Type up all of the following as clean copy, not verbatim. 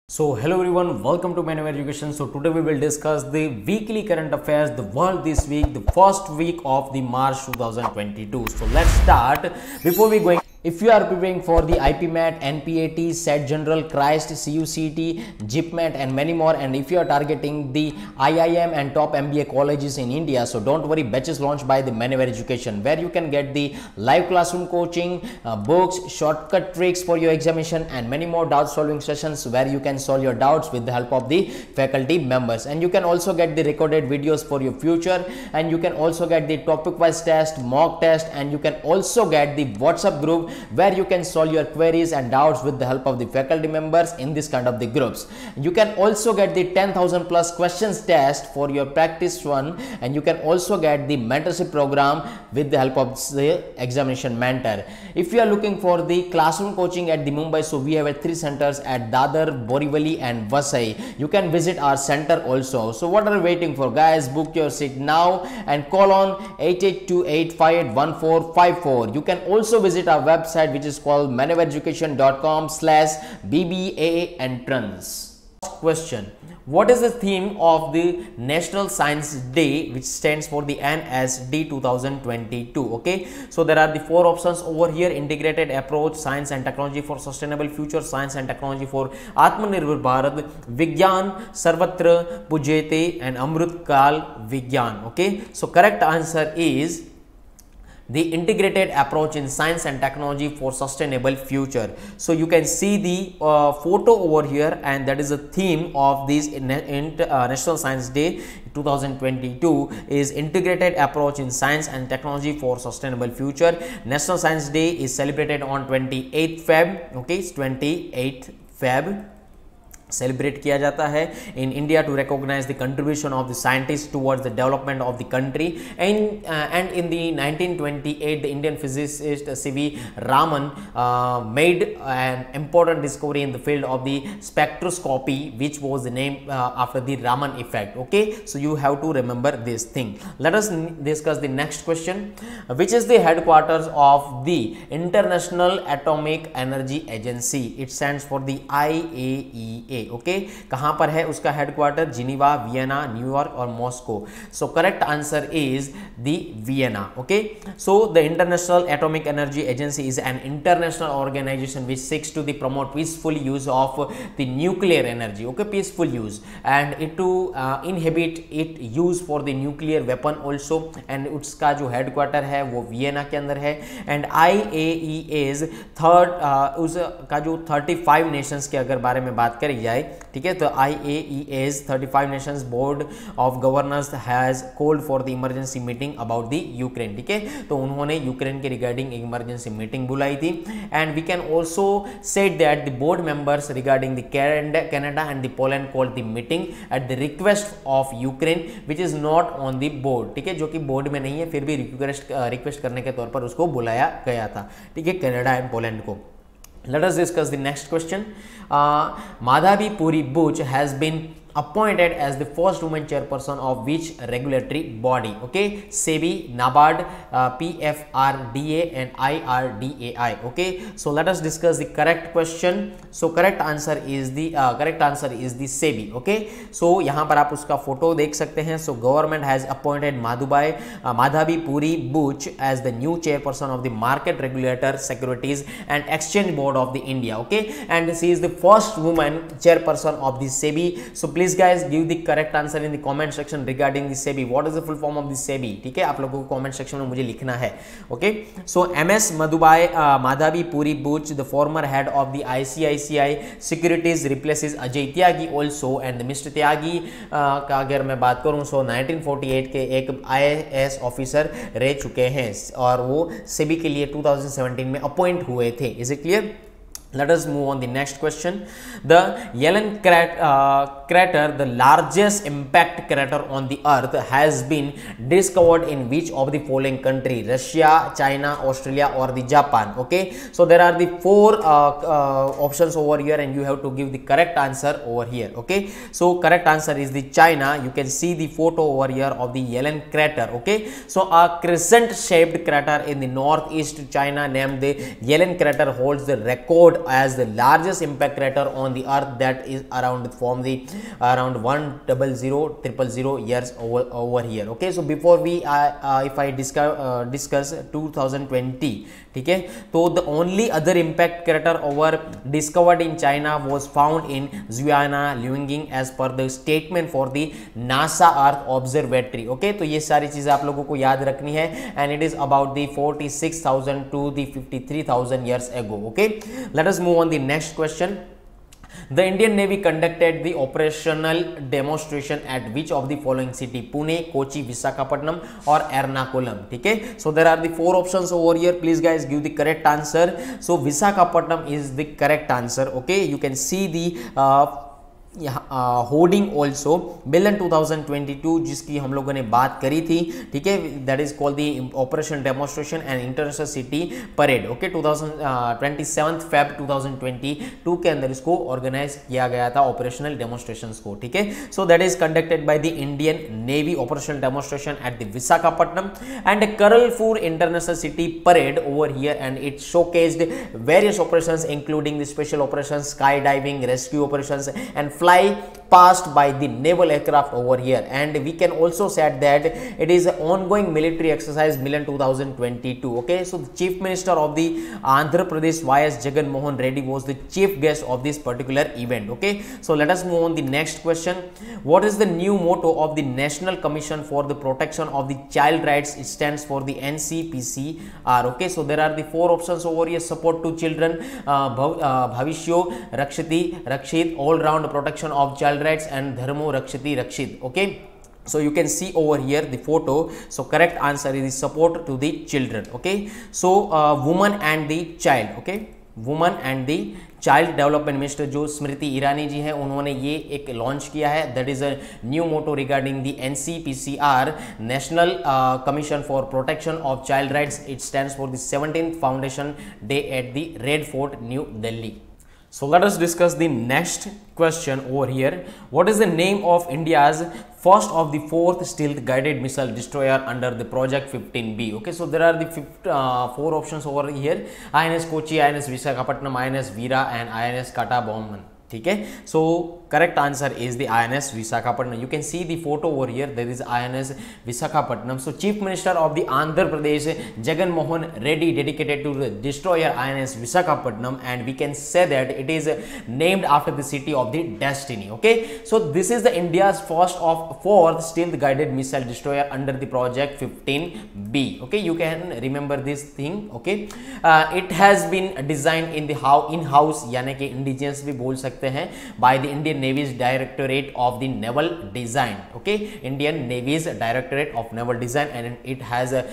So hello everyone, welcome to Manual Education. So today we will discuss the weekly current affairs, the world this week, the first week of the March 2022. So let's start. Before we going, if you are preparing for the IPMAT, NPAT, SET General, CRIST, CUCT, JIPMAT and many more, and if you are targeting the IIM and top MBA colleges in India, so don't worry, batches launched by the Manual Education where you can get the live classroom coaching, books, shortcut tricks for your examination and many more doubt solving sessions where you can solve your doubts with the help of the faculty members. And you can also get the recorded videos for your future, and you can also get the topic wise test, mock test, and you can also get the WhatsApp group where you can solve your queries and doubts with the help of the faculty members in this kind of the groups. You can also get the 10,000 plus questions test for your practice one, and you can also get the mentorship program with the help of the examination mentor. If you are looking for the classroom coaching at the Mumbai, so we have 3 centers at Dadar, Borivali and Vasai. You can visit our center also. So what are you waiting for, guys? Book your seat now and call on 8828581454. You can also visit our website, which is called manualeducation.com/BBA entrance. Question: what is the theme of the National Science Day, which stands for the NSD 2022? Okay, so there are the 4 options over here: integrated approach, science and technology for sustainable future, science and technology for Atmanirbhar Bharat, Vigyan Sarvatra Pujyate and Amrit Kal Vigyan. Okay, so correct answer is the integrated approach in science and technology for sustainable future. So you can see the photo over here, and that is the theme of this National Science Day 2022 is integrated approach in science and technology for sustainable future. National Science Day is celebrated on 28th Feb. Okay, it's 28th Feb celebrate किया जाता है in India to recognise the contribution of the scientist towards the development of the country and in the 1928 the Indian physicist CV Raman made an important discovery in the field of the spectroscopy which was the name after the Raman effect. Okay, so you have to remember this thing. Let us discuss the next question. Which is the headquarters of the international atomic energy agency? It stands for the IAEA. Okay, कहां पर है उसका headquarter? Geneva, Vienna, New York और Moscow. So correct answer is the Vienna. Okay, so the international atomic energy agency is an international organisation which seeks to promote peaceful use of the nuclear energy. Okay, peaceful use, and it to inhibit it use for the nuclear weapon also, and उसका जो headquarter है वो Vienna के अंदर है. And IAEA's third उसका जो 35 Nations के अगर बारे में बात करी जाए, ठीक है, तो IAEA's 35 nations board of governors has called for the emergency meeting about the Ukraine. ठीक है, तो उन्होंने यूक्रेन के रिगार्डिंग इमरजेंसी मीटिंग बुलाई थी. And we can also said that the board members regarding the Canada and the Poland called the meeting at the request of Ukraine which is not on the board. ठीक है, जो कि board में नहीं है, फिर भी रिक्वेस्ट करने के तौर पर उसको बुलाया गया था. ठीक है, कनाडा एंड पोलैंड को. Let us discuss the next question. Madhavi Puri Buch has been appointed as the first woman chairperson of which regulatory body? Okay, SEBI, NABARD, PFRDA and IRDAI. Okay, so let us discuss the correct question. So correct answer is the SEBI. Okay, so यहाँ पर आप उसका photo देख सकते हैं. So government has appointed Madhavi Puri Buch as the new chairperson of the Market Regulator, Securities and Exchange Board of the India. Okay, and she is the first woman chairperson of the SEBI. So please guys give the correct answer in the comment section regarding the SEBI. What is the full form of the SEBI? ठीक है, आप लोगों को comment section में मुझे लिखना है. Okay, so MS Madhavi Puri Buch, the former head of the ICICI Securities, replaces Ajay Tyagi also. And Mr. Tyagi का अगर मैं बात करूँ, so 1948 के एक IAS ऑफिसर रह चुके हैं और वो SEBI के लिए 2017 में अपॉइंट हुए थे. Is it clear? Let us move on the next question. The Yellen crater, the largest impact crater on the earth, has been discovered in which of the following country? Russia, China, Australia or the Japan? Okay, so there are the 4 options over here and you have to give the correct answer over here. Okay, so correct answer is the China. You can see the photo over here of the Yellen crater. Okay, so a crescent shaped crater in the northeast China named the Yellen crater holds the record as the largest impact crater on the earth that is around 100,000 years over here. Okay, so before we if I discuss 2020, ठीक है, तो the only other impact crater over discovered in China was found in Zhuana Liuying as per the statement for the NASA Earth Observatory. Okay, तो ये सारी चीजें आप लोगों को याद रखनी है, and it is about the 46,000 to the 53,000 years ago. Okay, let us move on the next question. The Indian Navy conducted the operational demonstration at which of the following city? Pune, Kochi, Visakhapatnam or Ernakulam. ठीक है, so there are the four options over here. Please guys give the correct answer. So Visakhapatnam is the correct answer. Okay, you can see the hoarding also Milan 2022 जिसकी हम लोगों ने बात करी थी, ठीक है, that is called the operation demonstration and international city parade. Okay, 27 Feb 2022 के अंदर इसको ऑर्गेनाइज किया गया था ऑपरेशनल डेमोन्स्ट्रेशंस को. ठीक है, so that is conducted by the Indian navy operational demonstration at the Visakhapatnam and करलपुर international city parade over here, and it showcased various operations including the special operations, sky diving, rescue operations and fly past by the naval aircraft over here. And we can also said that it is an ongoing military exercise Milan 2022. Okay, so the chief minister of the Andhra Pradesh YS Jagan Mohan Reddy was the chief guest of this particular event. Okay, so let us move on the next question. What is the new motto of the National Commission for the Protection of the Child Rights? It stands for the NCPCR. Okay, so there are the four options over here: support to children, bhavishyo rakshiti rakshit, all round protection of child rights, and dharmo rakshiti rakshit. Okay, so you can see over here the photo. So correct answer is support to the children. Okay, so woman and the child. Okay, woman and the child development minister जो स्मृति ईरानी जी हैं, उन्होंने ये एक launch किया है. That is a new motto regarding the NCPCR, national commission for protection of child rights. It stands for the 17th foundation day at the Red Fort, New Delhi. So let us discuss the next question over here. What is the name of India's first of the fourth stealth guided missile destroyer under the Project 15B? Okay, so there are the four options over here: INS Kochi, INS Visakhapatnam, INS Veera and INS Kattabomman. ठीक है, so correct answer is the INS Visakhapatnam. You can see the photo over here, there is INS Visakhapatnam. So chief minister of the Andhra Pradesh Jagan Mohan Reddy dedicated to the destroyer INS Visakhapatnam, and we can say that it is named after the city of the destiny. Okay, so this is the India's first of fourth stealth guided missile destroyer under the Project 15B. Okay, you can remember this thing. Okay, it has been designed in the in-house, यानी कि indigenous भी बोल सकते हैं, by the Indian Navy's Directorate of the Naval Design. Okay, Indian Navy's Directorate of Naval Design, and it has a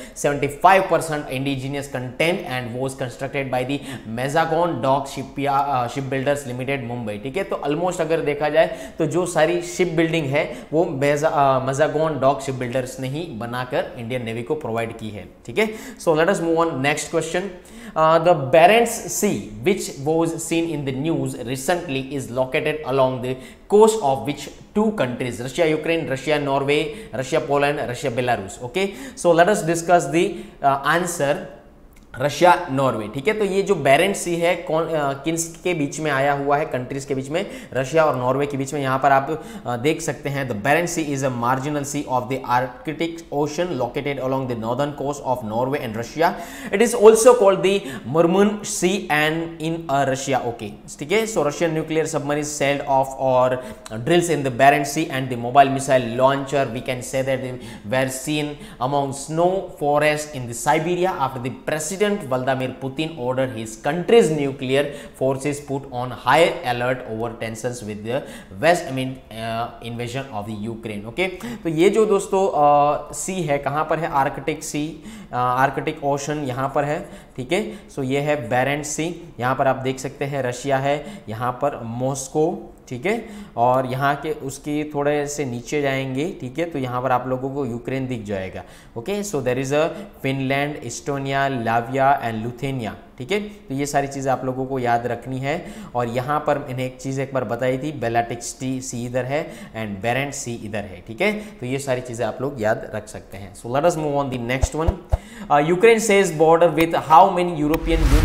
75% indigenous content and was constructed by the Mazagon Dock Shipbuilders Limited, Mumbai. ठीक है, तो almost अगर देखा जाए तो जो सारी ship building है वो Mazagon Dock Shipbuilders ने ही बनाकर इंडियन नेवी को प्रोवाइड की है. ठीक है, so let us move on next question. The Barents Sea, which was seen in the news recently, is located along the coast of which two countries? Russia, Ukraine, Russia, Norway, Russia, Poland, Russia, Belarus. Okay, so let us discuss the answer. Russia, Norway. ठीक है, तो ये जो बैरेंट सी है Keynes के बीच में आया हुआ है, कंट्रीज के बीच में, रशिया और नॉर्वे के बीच में. यहाँ पर आप देख सकते हैं the Barents sea is a marginal sea of the Arctic ocean located along the northern coast of Norway and Russia. It is also called the Murman sea and in Russia. Okay, ठीक है, so Russian nuclear submarine sailed off और drills in the Barents sea and the mobile missile launcher we can say that were seen among snow forest in the Siberia after the president Vladimir Putin ordered his country's nuclear forces put on high alert over tensions with the West invasion of the Ukraine. Okay, तो ये जो दोस्तों सी है कहाँ पर है? Arctic सी, Arctic ocean यहाँ पर है. ठीक है, सो ये है बैरेंट सी. यहाँ पर आप देख सकते हैं रशिया है, यहाँ पर मॉस्को. ठीक है, और यहाँ के उसके थोड़े से नीचे जाएंगे. ठीक है, तो यहाँ पर आप लोगों को यूक्रेन दिख जाएगा. Okay, so there is a Finland, Estonia, Latvia and Lithuania. ठीक है, तो ये सारी चीज़ें आप लोगों को याद रखनी है. और यहाँ पर मैंने एक चीज़ एक बार बताई थी, बेलाटिक सी इधर है एंड बैरेंट सी इधर है. ठीक है, तो ये सारी चीज़ें आप लोग याद रख सकते हैं. So let us move on the next one. Ukraine says border with how many European union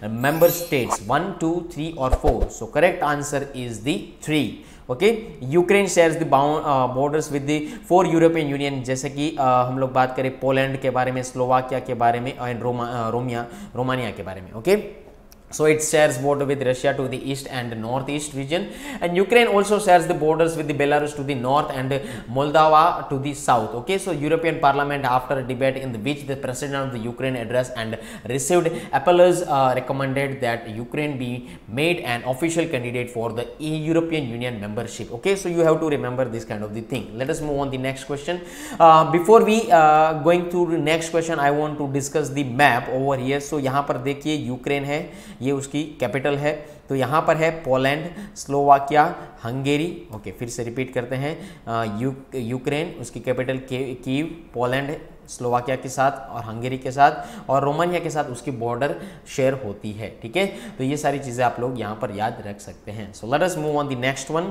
member states? 1, 2, 3 or 4? So correct answer is the 3. Okay, Ukraine shares the borders with the 4 European union, जैसे कि हम लोग बात करें Poland के बारे में, Slovakia के बारे में एंड रोमानिया के बारे में. Okay, so it shares border with Russia to the east and northeast region, and Ukraine also shares the borders with the Belarus to the north and Moldova to the south. Okay, so European Parliament, after a debate in which the president of the Ukraine addressed and received appeals, recommended that Ukraine be made an official candidate for the European Union membership. Okay, so you have to remember this kind of the thing. Let us move on the next question. Before we going to the next question, I want to discuss the map over here. So यहाँ पर देखिए Ukraine है, ये उसकी capital है. तो यहाँ पर है पोलैंड, स्लोवाकिया, हंगेरी. ओके, फिर से रिपीट करते हैं. यूक्रेन, उसकी कैपिटल कीव, पोलैंड स्लोवाकिया के साथ और हंगेरी के साथ और रोमानिया के साथ उसकी बॉर्डर शेयर होती है. ठीक है, तो ये सारी चीज़ें आप लोग यहाँ पर याद रख सकते हैं. So let us move on the next one.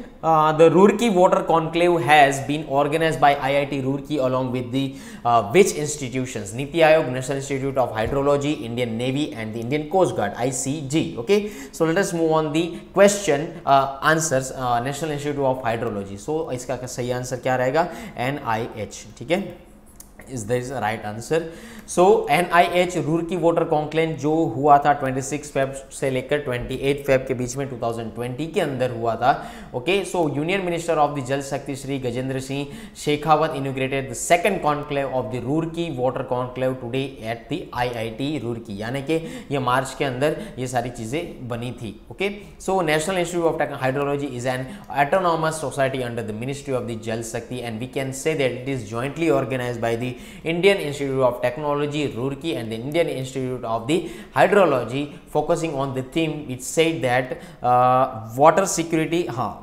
The Roorkee water conclave has been organised by IIT Roorkee along with the which institutions? NITI Aayog, national institute of hydrology, Indian navy and the Indian coast guard, ICG. Okay, so let us move on the question answers. National institute of hydrology, so इसका सही answer क्या रहेगा? NIH. ठीक है, is this right answer? So NIH Roorkee water conclave जो हुआ था 26 Feb से लेकर 28 फेब के बीच में 2020 के अंदर हुआ था. Okay, so union minister of the Jal Shakti Shri Gajendra Singh Shekhawat inaugurated the second conclave of the Roorkee water conclave today at the IIT Roorkee, यानी कि ये मार्च के अंदर ये सारी चीजें बनी थी. Okay, so national institute of hydrology is an autonomous society under the ministry of the Jal Shakti and we can say that it is jointly organised by the Indian Institute of Technology Roorkee and the Indian Institute of the Hydrology, focusing on the theme which said that water security,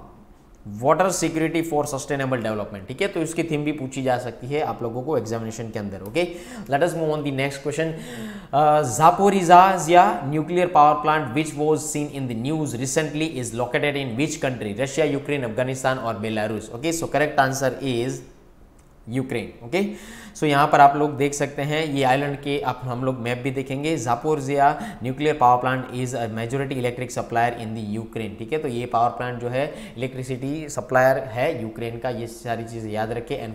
water security for sustainable development. ठीक है, तो इसकी theme भी पूछी जा सकती है आप लोगों को एग्जामिनेशन के अंदर. Okay, let us move on the next question. Zaporizhzhia nuclear power plant which was seen in the news recently is located in which country? Russia, Ukraine, Afghanistan or Belarus? Okay, so correct answer is Ukraine. Okay, so यहाँ पर आप लोग देख सकते हैं ये island के, आप हम लोग मैप भी देखेंगे. Zaporizhzhia nuclear power plant is a majority electric supplier in the Ukraine. ठीक है, तो ये पावर प्लांट जो है इलेक्ट्रिसिटी सप्लायर है यूक्रेन का. ये सारी चीज़ें याद रखें. एंड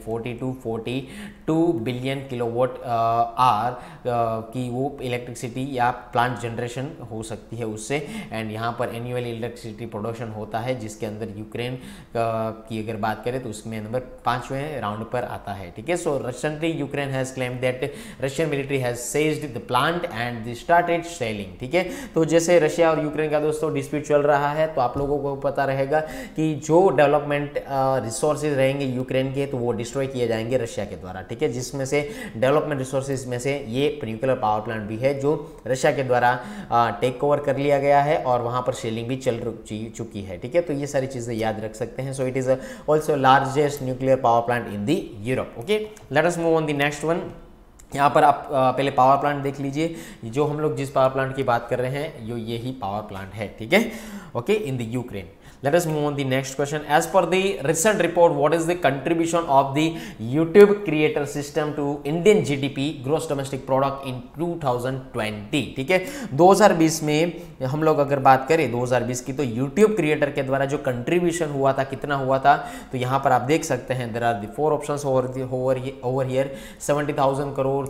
42 बिलियन किलोवाट आवर की वो इलेक्ट्रिसिटी या प्लांट जनरेशन हो सकती है उससे. एंड यहाँ पर एनुअली इलेक्ट्रिसिटी प्रोडक्शन होता है जिसके अंदर यूक्रेन की अगर बात करें तो उसमें नंबर 5वें राउंड पर आता है. ठीक है, so recently Ukraine has claimed that Russian military has seized the plant and they started shelling. ठीक है, तो जैसे रशिया और यूक्रेन का दोस्तों डिस्प्यूट चल रहा है तो आप लोगों को पता रहेगा कि जो डेवलपमेंट रिसोर्सेज रहेंगे यूक्रेन के तो वो डिस्ट्रॉय किए जाएंगे रशिया के द्वारा. ठीक है, जिसमें से डेवलपमेंट रिसोर्सेज में से ये न्यूक्लियर पावर प्लांट भी है जो रशिया के द्वारा टेक ओवर कर लिया गया है और वहां पर सेलिंग भी चल चुकी है. ठीक है, तो ये सारी चीजें याद रख सकते हैं. So it is also largest nuclear power plant in the Europe. Okay, let us move on the next one. यहाँ पर आप पहले पावर प्लांट देख लीजिए. जो हम लोग जिस पावर प्लांट की बात कर रहे हैं यो यही पावर प्लांट है. ठीक है, okay, in the Ukraine. Let us move on the next question. As per the recent report, what is the contribution of the YouTube creator system to Indian GDP, gross domestic product in 2020? ठीक है, 2020 में हम लोग अगर बात करें 2020 की तो YouTube क्रिएटर के द्वारा जो कंट्रीब्यूशन हुआ था कितना हुआ था, तो यहाँ पर आप देख सकते हैं there are the 4 options over here. 70,000 crore,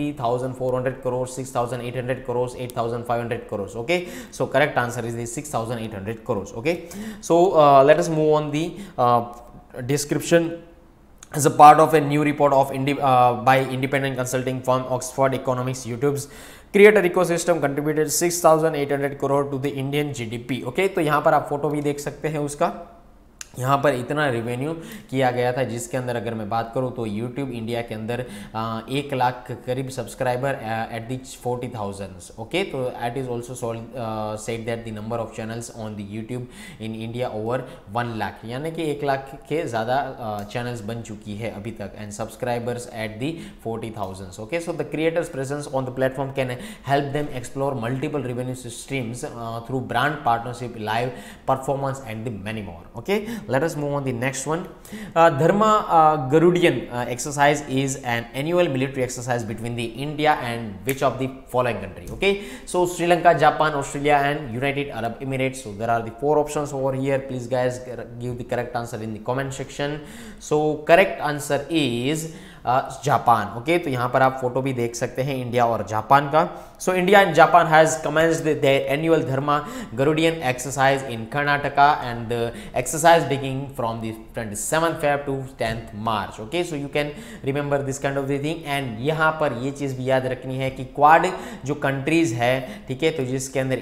3,400 crore, 6,800 crore, 8,500 crore. Okay, so correct answer is the 6,800 crore. Okay, so let us move on the description. As a part of a new report of by independent consulting firm Oxford Economics, YouTube's creator ecosystem contributed 6,800 crore to the Indian GDP. Okay, तो यहाँ पर आप photo भी देख सकते हैं उसका. यहाँ पर इतना रेवेन्यू किया गया था जिसके अंदर अगर मैं बात करूँ तो YouTube इंडिया के अंदर 1 लाख करीब सब्सक्राइबर एट दी 40,000. ओके, तो it is also said that the number of channels on the YouTube in India over 1 lakh, यानी कि 1 लाख के ज़्यादा चैनल्स बन चुकी है अभी तक. And subscribers at the 40,000. Okay, so the creators presence on the platform can help them explore multiple revenue streams through brand partnership, live performance and the many more. Okay, let us move on the next one. Dharma Garudian exercise is an annual military exercise between the India and which of the following country? Okay, so Sri Lanka, Japan, Australia and United Arab Emirates. So there are the 4 options over here. Please guys give the correct answer in the comment section. So correct answer is Japan. Okay, तो यहाँ पर आप photo भी देख सकते हैं India और Japan का. So India and Japan has commenced their annual Dharma Guardian exercise in Karnataka and the exercise beginning from the 27th Feb to 10th March. Okay, so you can remember this kind of the thing. And यहाँ पर ये चीज़ भी याद रखनी है कि quad जो countries है, ठीक है, तो जिसके अंदर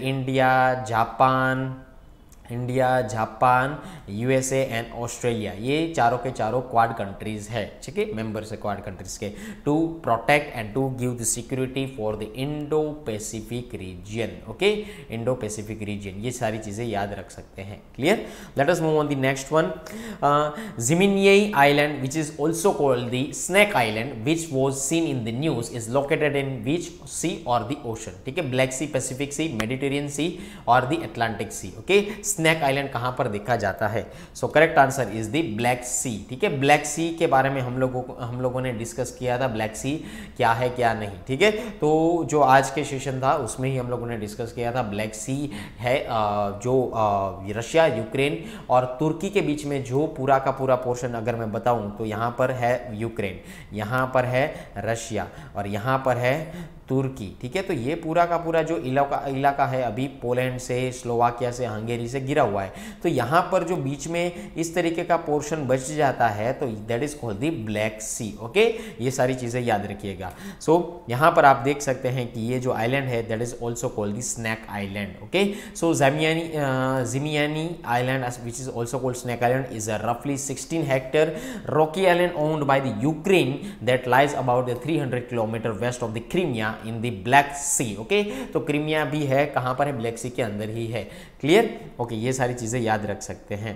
India, Japan, USA and Australia, ये चारों के चारों क्वाड कंट्रीज है, ठीक है, मेंबर्स है क्वाड कंट्रीज के, to protect and to give the security for the Indo Pacific region. Okay, Indo Pacific region, ये सारी चीजें याद रख सकते हैं. Clear? Let us move on the next one. Zmiinyi Island which is also called the Snake Island which was seen in the news is located in which sea और the ocean. ठीक है, Black Sea, Pacific Sea, Mediterranean Sea और the Atlantic Sea. Okay, Snake Island कहां पर देखा जाता है? So correct answer is the Black Sea. ठीक है, ब्लैक सी के बारे में हम लोगों ने डिस्कस किया था, ब्लैक सी क्या है क्या नहीं. ठीक है, तो जो आज के सेशन था उसमें ही हम लोगों ने डिस्कस किया था. ब्लैक सी है जो रशिया, यूक्रेन और तुर्की के बीच में जो पूरा का पूरा पोर्शन अगर मैं बताऊं तो यहां पर है यूक्रेन, यहां पर है रशिया और यहां पर है तुर्की. ठीक है, तो ये पूरा का पूरा जो इलाका है अभी पोलैंड से, स्लोवाकिया से, हंगेरी से घिरा हुआ है. तो यहाँ पर जो बीच में इस तरीके का पोर्शन बच जाता है तो that is called the Black Sea. Okay, ये सारी चीजें याद रखिएगा. सो यहाँ पर आप देख सकते हैं कि ये जो आइलैंड है that is also called the Snake Island. Okay, so Zmiinyi Island which is also called Snake Island is a रफली 16 hectare rocky island owned by the Ukraine that lies about 300 kilometre west of the Crimea in the Black Sea. Okay, तो Crimea भी है कहां पर है? Black सी के अंदर ही है. क्लियर? ओके, ये सारी चीजें याद रख सकते हैं.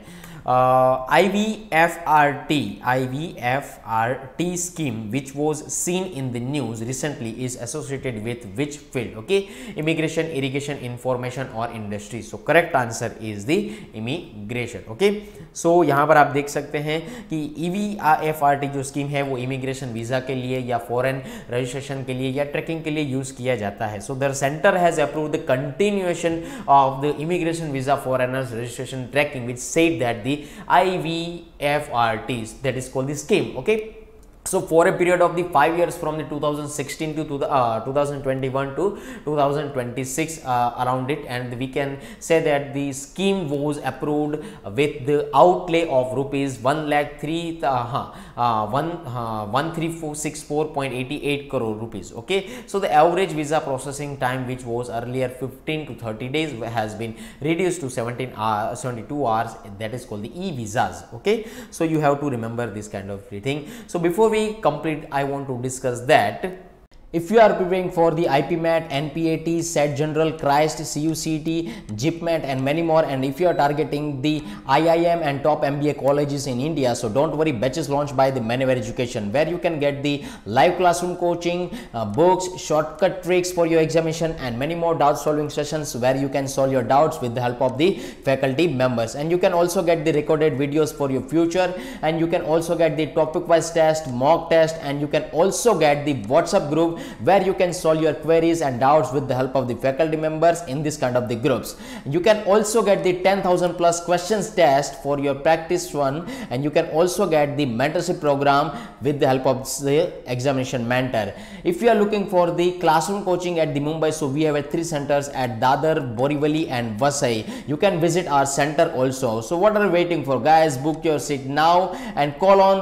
IVFRT scheme which was seen in the news recently is associated with which field? Okay, immigration, irrigation, information or industry. So correct answer is the immigration. Okay, so यहाँ पर आप देख सकते हैं कि EVFRT जो स्कीम है वो इमिग्रेशन वीजा के लिए या फॉरेन रजिस्ट्रेशन के लिए या ट्रैकिंग के लिए यूज किया जाता है. So the center has approved the continuation of the immigration visa foreigners registration tracking which said that the IVFRTs, that is called the scheme. Okay, so for a period of the 5 years from the 2016 to 2021 to 2026 around it, and we can say that the scheme was approved with the outlay of rupees 1,13,464.88 crore rupees. Okay, so the average visa processing time which was earlier 15 to 30 days has been reduced to 72 hours. That is called the e-visas. Okay, so you have to remember this kind of thing. So before we complete, I want to discuss that if you are preparing for the IPMAT, NPAT, SET General, CRIST, CUCT, JIPMAT and many more, and if you are targeting the IIM and top MBA colleges in India, so don't worry, batches launched by the Maneuver Education where you can get the live classroom coaching, books, shortcut tricks for your examination and many more doubt solving sessions where you can solve your doubts with the help of the faculty members. And you can also get the recorded videos for your future, and you can also get the topic wise test, mock test, and you can also get the WhatsApp group where you can solve your queries and doubts with the help of the faculty members in this kind of the groups. You can also get the 10,000 plus questions test for your practice one, and you can also get the mentorship program with the help of the examination mentor. If you are looking for the classroom coaching at the Mumbai, so we have 3 centers at Dadar, Borivali and Vasai. You can visit our center also. So what are you waiting for, guys? Book your seat now and call on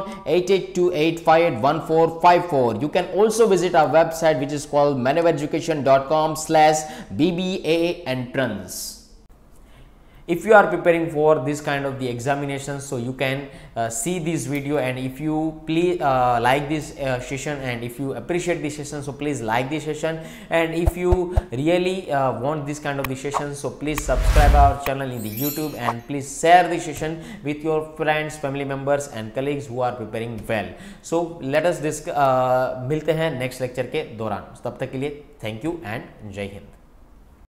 8828581454. You can also visit our website which is called maneuvereducation.com/BBA entrance. If you are preparing for this kind of the examinations, so you can see this video, and if you please like this session and if you appreciate this session, so please like this session, and if you really want this kind of the session, so please subscribe our channel in the YouTube and please share the session with your friends, family members and colleagues who are preparing well. So let us मिलते हैं next lecture के दौरान. तब तक के लिए thank you and जय हिंद.